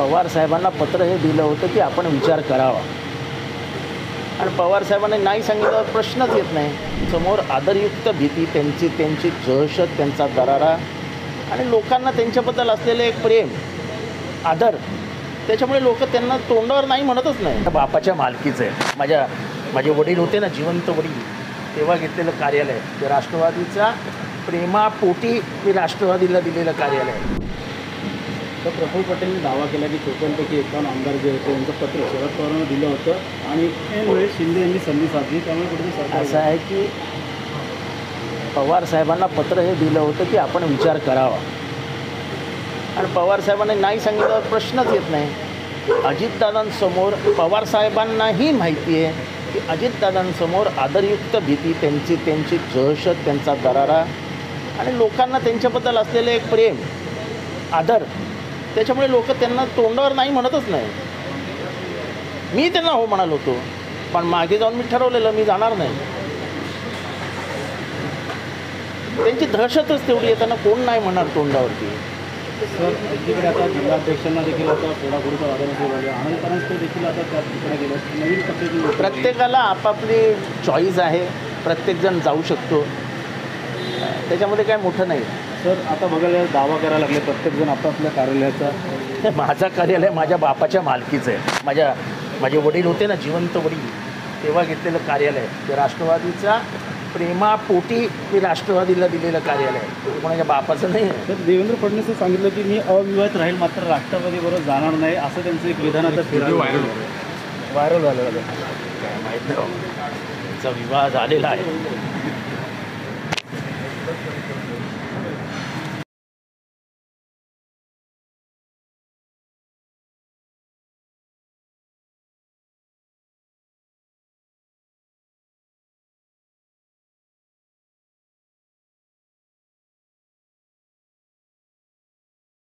पवार साहेबांना पत्र हे दिलं होतं की आपण विचार करावा आणि पवार साहेबांनी नाही सांगितलं प्रश्नच येत नाही. समोर आदरयुक्त भीती, त्यांची दहशत, त्यांचा दरारा आणि लोकांना त्यांच्याबद्दल असलेलं एक प्रेम, आदर, त्याच्यामुळे लोक त्यांना तोंडावर नाही म्हणतच नाही. बापाच्या मालकीचं आहे. माझे वडील होते ना, जिवंत वडील, तेव्हा घेतलेलं कार्यालय ते राष्ट्रवादीचा प्रेमापोटी मी राष्ट्रवादीला दिलेलं कार्यालय आहे. तर प्रफुल्ल पटेलने दावा केला की 54पैकी 51 आमदार जे होते त्यांचं पत्र शरद पवारांना दिलं होतं आणि ऐनवेळी शिंदे यांनी संधी साधली. त्यामुळे कुठेतरी सरकार असं आहे की पवार साहेबांना पत्र हे दिलं होतं की आपण विचार करावा आणि पवार साहेबांनी नाही सांगितलं प्रश्नच येत नाही. अजितदादांसमोर पवार साहेबांनाही माहिती आहे की अजितदादांसमोर आदरयुक्त भीती, त्यांची दहशत, त्यांचा दरारा आणि लोकांना त्यांच्याबद्दल असलेलं एक प्रेम, आदर, त्याच्यामुळे लोक त्यांना तोंडावर नाही म्हणतच नाही. मी त्यांना हो म्हणालो होतो, पण मागे जाऊन मी ठरवलेलं मी जाणार नाही. त्यांची दहशतच तेवढी आहे, त्यांना कोण नाही म्हणणार तोंडावरती. सर, एकीकडे आता जिल्हाध्यक्षांना देखील आता फोडाफोडीचा वातावरण सुरू झालं. आनंद परांजपे देखील आता त्या ठिकाणी गेले. नवीन पद्धतीने प्रत्येकाला आपापली चॉईस आहे, प्रत्येकजण जाऊ शकतो, त्याच्यामध्ये काय मोठं नाही. सर, आता बघायला दावा करायला लागले प्रत्येकजण आपापल्या कार्यालयाचा. माझं कार्यालय माझ्या बापाच्या मालकीचं आहे. माझे वडील होते ना, जिवंत वडील, तेव्हा घेतलेलं कार्यालय ते राष्ट्रवादीचा प्रेमापोटी मी राष्ट्रवादीला दिलेलं कार्यालय आहे. कोणाच्या बापाचं नाही आहे. तर देवेंद्र फडणवीसने सांगितलं की मी अविवाहित राहील, मात्र राष्ट्रवादीबरोबर जाणार नाही, असं त्यांचं एक विधान आता व्हायरल झालं. काय माहीत नाही, त्यांचा विवाह झालेला आहे.